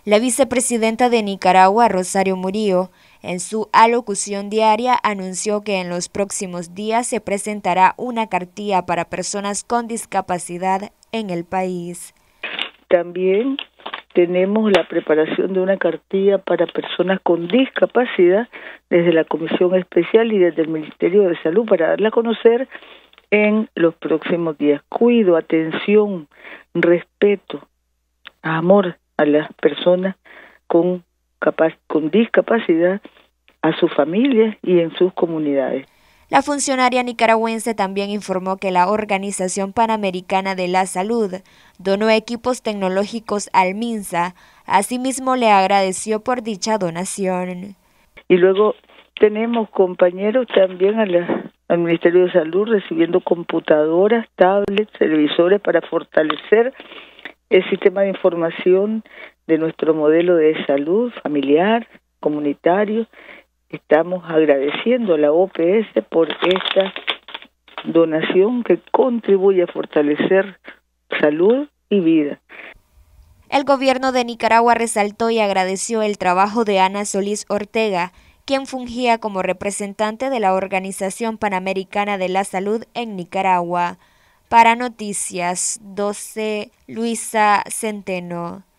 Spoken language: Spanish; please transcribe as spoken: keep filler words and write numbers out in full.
La vicepresidenta de Nicaragua, Rosario Murillo, en su alocución diaria anunció que en los próximos días se presentará una cartilla para personas con discapacidad en el país. También tenemos la preparación de una cartilla para personas con discapacidad desde la Comisión Especial y desde el Ministerio de Salud para darla a conocer en los próximos días. Cuido, atención, respeto, amor a las personas con, capaz, con discapacidad, a sus familias y en sus comunidades. La funcionaria nicaragüense también informó que la Organización Panamericana de la Salud donó equipos tecnológicos al MINSA. Asimismo, le agradeció por dicha donación. Y luego tenemos compañeros también a la, al Ministerio de Salud recibiendo computadoras, tablets, televisores para fortalecer el sistema de información de nuestro modelo de salud familiar, comunitario. Estamos agradeciendo a la O P S por esta donación que contribuye a fortalecer salud y vida. El gobierno de Nicaragua resaltó y agradeció el trabajo de Ana Solís Ortega, quien fungía como representante de la Organización Panamericana de la Salud en Nicaragua. Para Noticias doce, Luisa Centeno.